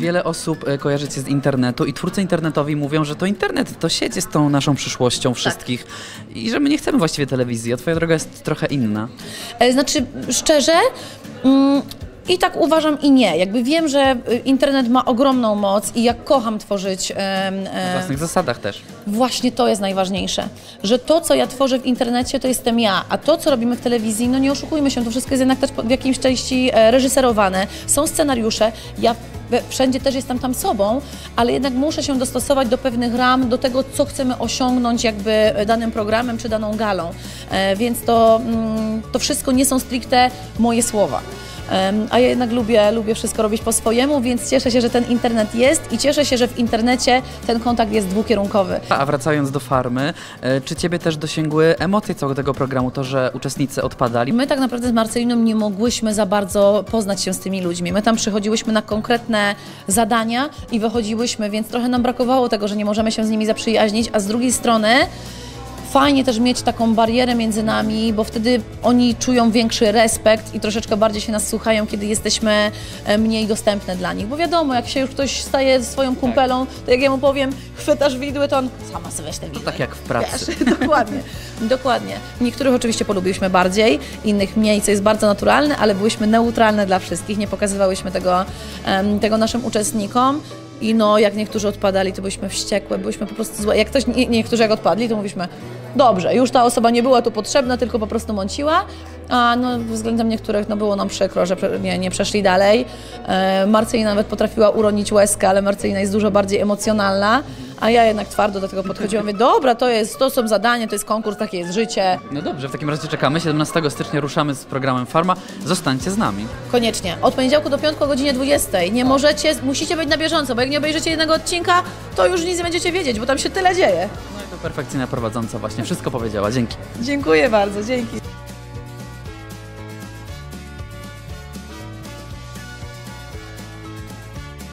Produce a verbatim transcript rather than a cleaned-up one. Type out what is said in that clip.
Wiele osób e, kojarzy cię z internetu i twórcy internetowi mówią, że to internet, to sieć jest tą naszą przyszłością wszystkich tak. I że my nie chcemy właściwie telewizji, a twoja droga jest trochę inna. E, znaczy, szczerze... Mm, I tak uważam i nie. Jakby wiem, że internet ma ogromną moc i ja kocham tworzyć... E, e, Na własnych zasadach też. Właśnie to jest najważniejsze. Że to, co ja tworzę w internecie, to jestem ja, a to, co robimy w telewizji, no nie oszukujmy się, to wszystko jest jednak też w jakimś części e, reżyserowane. Są scenariusze, ja wszędzie też jestem tam sobą, ale jednak muszę się dostosować do pewnych ram, do tego, co chcemy osiągnąć jakby danym programem czy daną galą. E, więc to, mm, to wszystko nie są stricte moje słowa. A ja jednak lubię, lubię wszystko robić po swojemu, więc cieszę się, że ten internet jest i cieszę się, że w internecie ten kontakt jest dwukierunkowy. A wracając do Farmy, czy ciebie też dosięgły emocje całego tego programu, to, że uczestnicy odpadali? My tak naprawdę z Marceliną nie mogłyśmy za bardzo poznać się z tymi ludźmi. My tam przychodziłyśmy na konkretne zadania i wychodziłyśmy, więc trochę nam brakowało tego, że nie możemy się z nimi zaprzyjaźnić, a z drugiej strony fajnie też mieć taką barierę między nami, bo wtedy oni czują większy respekt i troszeczkę bardziej się nas słuchają, kiedy jesteśmy mniej dostępne dla nich. Bo wiadomo, jak się już ktoś staje ze swoją kumpelą, to jak ja mu powiem, chwytasz widły, to on sama sobie weź te widły. To tak jak w pracy. Wiesz, dokładnie, dokładnie. Niektórych oczywiście polubiliśmy bardziej, innych mniej, co jest bardzo naturalne, ale byłyśmy neutralne dla wszystkich, nie pokazywałyśmy tego, tego naszym uczestnikom. I no, jak niektórzy odpadali, to byliśmy wściekłe, byliśmy po prostu złe. Jak ktoś, nie, niektórzy jak odpadli, to mówiliśmy, dobrze, już ta osoba nie była tu potrzebna, tylko po prostu mąciła. A no, względem niektórych no, było nam przykro, że nie, nie przeszli dalej. E, Marcelina nawet potrafiła uronić łezkę, ale Marcelina jest dużo bardziej emocjonalna, a ja jednak twardo do tego podchodziłam. Mówię, dobra, to, jest, to są zadania, to jest konkurs, takie jest życie. No dobrze, w takim razie czekamy. siedemnastego stycznia ruszamy z programem Farma. Zostańcie z nami. Koniecznie. Od poniedziałku do piątku o godzinie dwudziestej. Nie możecie, musicie być na bieżąco, bo jak nie obejrzycie jednego odcinka, to już nic nie będziecie wiedzieć, bo tam się tyle dzieje. No i to perfekcyjna prowadząca właśnie wszystko powiedziała. Dzięki. Dziękuję bardzo, dzięki.